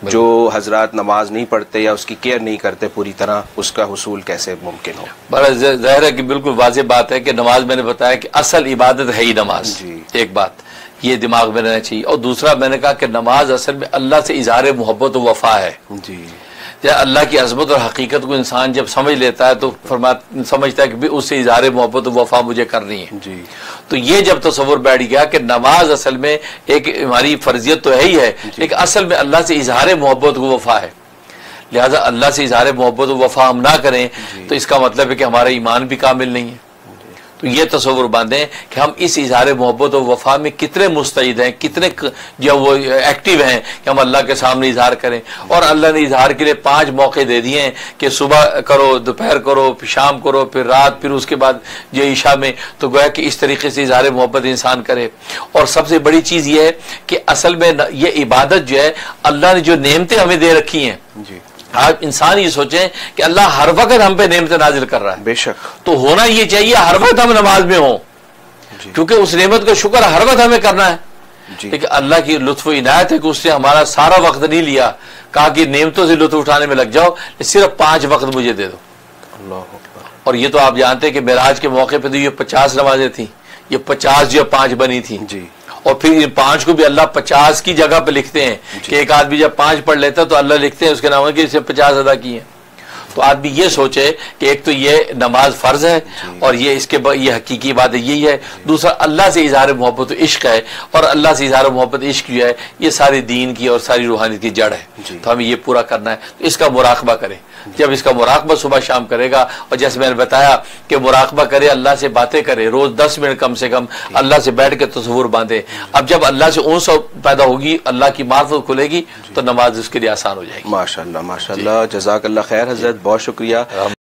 جو حضرات نماز نہیں پڑھتے یا اس کی کیئر نہیں کرتے پوری طرح، اس کا حصول کیسے ممکن ہو؟ بڑا ظاہر ہے کہ بالکل واضح بات ہے کہ نماز میں نے بتایا کہ اصل عبادت ہے ہی نماز. ایک بات یہ دماغ میں رہنا چاہیے. اور دوسرا میں نے کہا کہ نماز اصل میں اللہ سے اظہار محبت و وفا ہے. اللہ کی عظمت اور حقیقت کو انسان جب سمجھ لیتا ہے تو سمجھتا ہے کہ اس سے اظہار محبت و وفا مجھے کرنی ہے. تو یہ جب تصور بیٹھ گیا کہ نماز اصل میں ایک ہماری فرضیت تو ہے ہی ہے، لیکن اصل میں اللہ سے اظہار محبت و وفا ہے. لہٰذا اللہ سے اظہار محبت و وفا ہم نہ کریں تو اس کا مطلب ہے کہ ہمارا ایمان بھی کامل نہیں ہے. تو یہ تصور باندھیں کہ ہم اس اظہار محبت و وفا میں کتنے مستعد ہیں، کتنے جو وہ ایکٹیو ہیں کہ ہم اللہ کے سامنے اظہار کریں. اور اللہ نے اظہار کے لیے 5 موقع دے دیے ہیں کہ صبح کرو، دوپہر کرو، پھر شام کرو، پھر رات، پھر اس کے بعد جو عشاء میں. تو گویا کہ اس طریقے سے اظہار محبت انسان کرے. اور سب سے بڑی چیز یہ ہے کہ اصل میں یہ عبادت جو ہے اللہ نے جو نعمتیں ہمیں دے رکھی ہیں، آپ انسان یہ سوچیں کہ اللہ ہر وقت ہم پہ نعمت نازل کر رہا ہے. بے شک. تو ہونا یہ چاہیے ہر وقت ہم نماز میں ہوں، کیونکہ اس نعمت کا شکر ہر وقت ہمیں کرنا ہے. لیکن اللہ کی لطف و عنایت ہے کہ اس نے ہمارا سارا وقت نہیں لیا، کہا کہ نعمتوں سے لطف اٹھانے میں لگ جاؤ، صرف 5 وقت مجھے دے دو. اور یہ تو آپ جانتے ہیں کہ معراج کے موقع پہ تو یہ 50 نمازیں تھیں، یہ 50 جو 5 بنی تھیں. اور پھر ان 5 کو بھی اللہ 50 کی جگہ پہ لکھتے ہیں کہ ایک آدمی جب 5 پڑھ لیتا ہے تو اللہ لکھتے ہیں اس کے نام کہ اسے 50 ادا کی ہیں. تو آدمی یہ سوچے کہ ایک تو یہ نماز فرض ہے اور یہ اس کے یہ حقیقی بات یہی ہے. دوسرا اللہ سے اظہار محبت و عشق ہے، اور اللہ سے اظہار محبت عشق جو ہے یہ سارے دین کی اور ساری روحانیت کی جڑ ہے. تو ہمیں یہ پورا کرنا ہے. تو اس کا مراقبہ کریں. جب اس کا مراقبہ صبح شام کرے گا، اور جیسے میں نے بتایا کہ مراقبہ کرے، اللہ سے باتیں کرے، روز 10 منٹ کم سے کم اللہ سے بیٹھ کے تصور باندھے. اب جب اللہ سے انس پیدا ہوگی، اللہ کی معرفت کھلے گی، تو نماز اس کے لیے آسان ہو جائے گی. ماشاءاللہ ماشاءاللہ. جزاک اللہ خیر حضرت، بہت شکریہ.